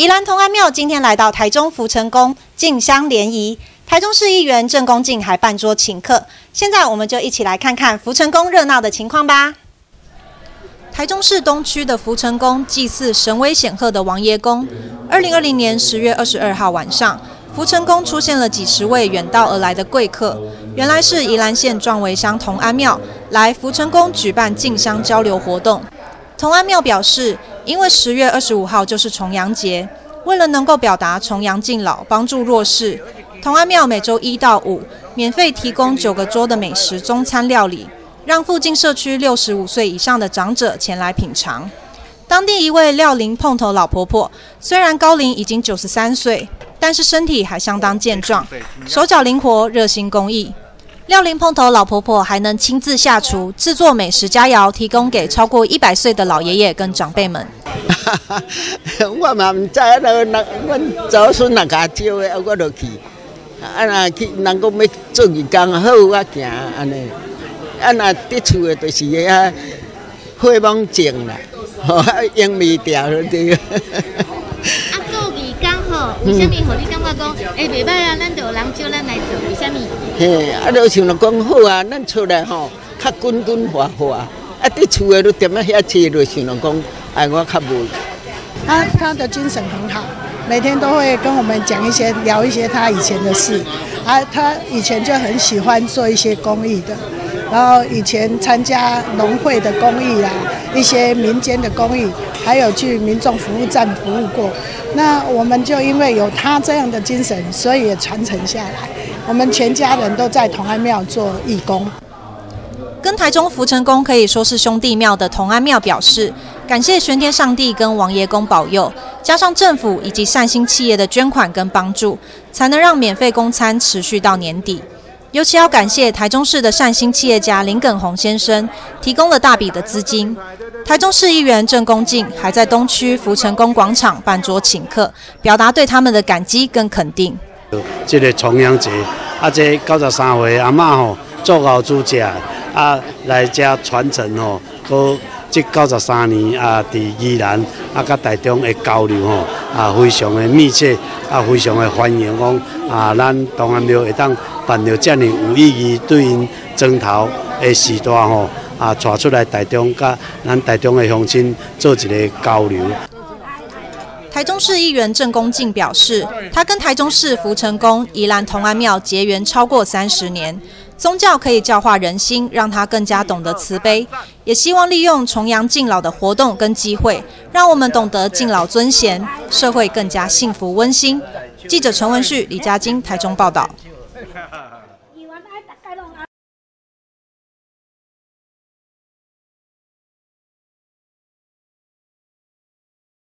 宜兰同安庙今天来到台中福成宫进香联谊，台中市议员郑公敬还办桌请客。现在我们就一起来看看福成宫热闹的情况吧。台中市东区的福成宫祭祀神威显赫的王爷公。2020年10月22号晚上，福成宫出现了几十位远道而来的贵客，原来是宜兰县壮围乡同安庙来福成宫举办进香交流活动。同安庙表示，因为10月25号就是重阳节，为了能够表达重阳敬老、帮助弱势，同安庙每周1到5免费提供9个桌的美食中餐料理，让附近社区65岁以上的长者前来品尝。当地一位廖林碰头老婆婆，虽然高龄已经93岁，但是身体还相当健壮，手脚灵活，热心公益。廖林碰头老婆婆还能亲自下厨制作美食佳肴，提供给超过100岁的老爷爷跟长辈们。 我嘛唔知，阮祖孙若甲招的，我就去。若去，人讲要做义工，好我行安尼。若伫厝的，就是遐火猛种啦，用未掉了对。 做义工吼，为什么互你感觉讲，袂歹啊？咱就有人招咱来做，为什么？ 嘿，就像讲好啊，咱出来吼，较滚滚滑滑，伫厝的都踮咧遐饲，就想讲，我较无。 他的精神很好，每天都会跟我们聊一些他以前的事。他以前就很喜欢做一些公益的，然后以前参加农会的公益啊，一些民间的公益，还有去民众服务站服务过。那我们就因为有他这样的精神，所以也传承下来。我们全家人都在同安庙做义工。 跟台中福成宫可以说是兄弟庙的同安庙表示，感谢玄天上帝跟王爷公保佑，加上政府以及善心企业的捐款跟帮助，才能让免费供餐持续到年底。尤其要感谢台中市的善心企业家林耿宏先生，提供了大笔的资金。台中市议员郑公敬还在东区福成宫广场办桌请客，表达对他们的感激跟肯定。 这个重阳节，这93岁阿嬷吼做熬煮食，来这传承吼，搁这93年伫宜兰甲台中的交流吼，非常的密切，非常的欢迎讲咱同安庙会当办到这么有意义，对因庄头的时代吼带出来台中，甲咱台中的乡亲做一个交流。 台中市议员郑公敬表示，他跟台中市福成宫、宜兰同安庙结缘超过30年，宗教可以教化人心，让他更加懂得慈悲，也希望利用重阳敬老的活动跟机会，让我们懂得敬老尊贤，社会更加幸福温馨。记者陈文旭、李嘉晶台中报道。